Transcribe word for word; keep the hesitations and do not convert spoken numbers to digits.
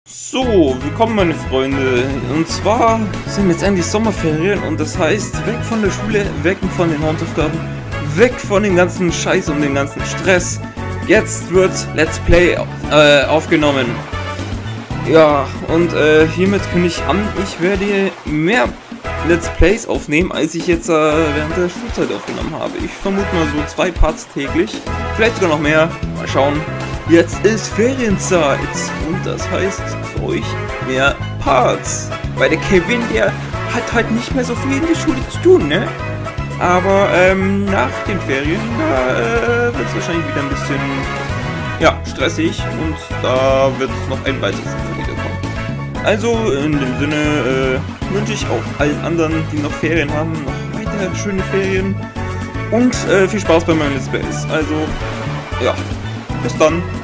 So, willkommen meine Freunde. Und zwar sind jetzt endlich Sommerferien und das heißt, weg von der Schule, weg von den Hausaufgaben, weg von dem ganzen Scheiß und dem ganzen Stress. Jetzt wird Let's Play äh, aufgenommen. Ja, und äh, hiermit kündige ich an, ich werde mehr Let's Plays aufnehmen, als ich jetzt äh, während der Schulzeit aufgenommen habe. Ich vermute mal so zwei Parts täglich, vielleicht sogar noch mehr. Mal schauen. Jetzt ist Ferienzeit und das heißt für euch mehr Parts. Weil der Kevin, der hat halt nicht mehr so viel in der Schule zu tun, ne? Aber ähm, nach den Ferien, da äh, wird es wahrscheinlich wieder ein bisschen, ja, stressig und da wird noch ein weiteres wieder kommen. Also in dem Sinne äh, wünsche ich auch allen anderen, die noch Ferien haben, noch weitere schöne Ferien und äh, viel Spaß bei meinen Let's Plays. Also, ja, bis dann.